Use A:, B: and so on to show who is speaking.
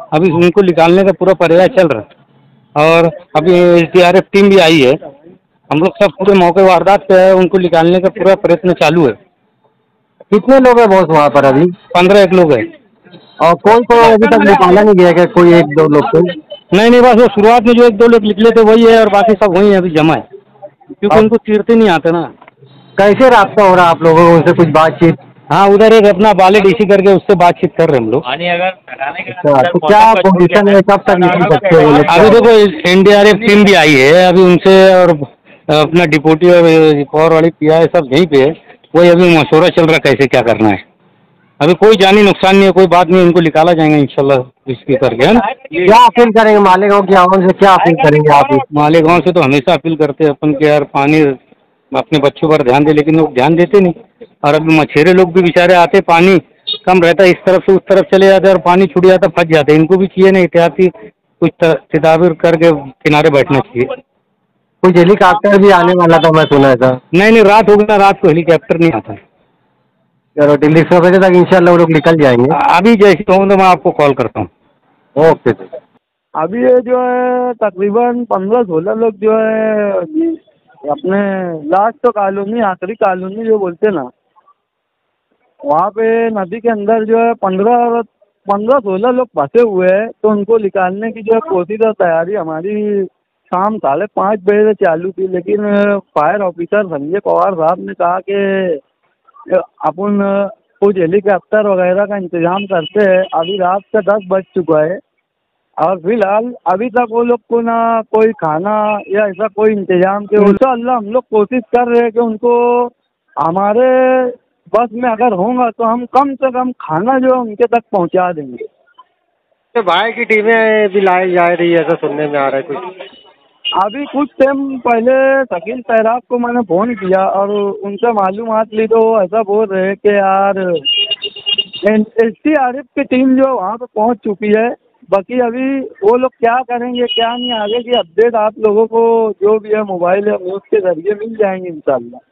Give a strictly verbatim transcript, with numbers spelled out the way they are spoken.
A: अभी उनको निकालने का पूरा प्रयास चल रहा है। और अभी S D R F team भी आई है। हम लोग सब पूरे मौके वारदात पे है, उनको निकालने का पूरा प्रयत्न चालू है।
B: कितने लोग हैं बॉस वहाँ पर अभी?
A: पंद्रह एक लोग हैं।
B: और कोई को अभी तक निकाला नहीं गया क्या? कोई एक दो लोग को?
A: नहीं नहीं, बस वो शुरुआत में जो एक दो लोग निकले थे वही है, और बाकी सब वही है अभी जमा है, क्योंकि
B: अब
A: उनको चीरते नहीं आते ना।
B: कैसे रास्ता हो रहा है आप लोगों को? उनसे कुछ बातचीत?
A: हाँ, उधर एक अपना बाले डीसी करके उससे बातचीत कर रहे हैं हम लोग।
B: अच्छा, तो क्या पोजीशन है, कब तक निकल सकते हो वो लोग?
A: अभी देखो N D R F team भी आई है अभी उनसे, और अपना डिप्टी और फौर वाली पी आई सब यहीं पे है। वही अभी मशवरा चल रहा है कैसे क्या करना है। अभी कोई जानी नुकसान नहीं है, कोई बात नहीं, उनको निकाला जाएगा इंशाल्लाह इसकी करके, है ना।
B: क्या अपील करेंगे मालेगांव की आवाम से? क्या अपील करेंगे आप?
A: मालेगांव से तो हमेशा अपील करते हैं अपन के, यार पानी अपने बच्चों पर ध्यान दे, लेकिन लोग ध्यान देते नहीं। और अभी मछेरे लोग भी बेचारे आते, पानी कम रहता है, इस तरफ से उस तरफ चले जाते हैं और पानी छूट जाता, फंस जाते। इनको भी चाहिए ना एहतियाती कुछ तदाबीर करके किनारे बैठना चाहिए।
B: कुछ हेलीकॉप्टर भी आने वाला था, मैं सुना था।
A: नहीं नहीं, रात हो गई ना, रात को हेलीकॉप्टर नहीं आता।
B: चलो दिल्ली छः बजे तक इंशाल्लाह वो लोग निकल जाएंगे।
A: अभी जैसे कहूँ तो मैं आपको कॉल करता हूँ।
B: Okay sir.
C: अभी ये जो है तकरीबन पंद्रह सोलह लोग जो है अपने लास्ट कॉलोनी, आखिरी कॉलोनी जो बोलते ना, वहाँ पे नदी के अंदर जो है पंद्रह पंद्रह सोलह लोग फंसे हुए हैं। तो उनको निकालने की जो है कोशिश और तैयारी हमारी शाम साढ़े पाँच बजे से चालू थी, लेकिन फायर ऑफिसर संजय पवार साहब ने कहा कि अपन कुछ हेलीकॉप्टर वगैरह का इंतजाम करते हैं। अभी रात का दस बज चुका है और फिलहाल अभी तक वो लोग को ना कोई खाना या ऐसा कोई इंतजाम के। इंशाअल्लाह हम लोग कोशिश कर रहे हैं कि उनको हमारे बस में अगर होगा तो हम कम से कम खाना जो है उनके तक पहुंचा देंगे।
B: तो भाई की टीमें भी लाई जा रही है, ऐसा सुनने में आ रहा है कुछ।
C: अभी कुछ टाइम पहले शकील सैराब को मैंने फ़ोन किया और उनसे मालूमात ली, तो ऐसा बोल रहे हैं कि यार एस डी आर एफ की टीम जो वहाँ पे पहुँच चुकी है। बाकी अभी वो लोग क्या करेंगे क्या नहीं, आगे की अपडेट आप लोगों को जो भी है मोबाइल या न्यूज़ के ज़रिए मिल जाएंगे इंशाल्लाह।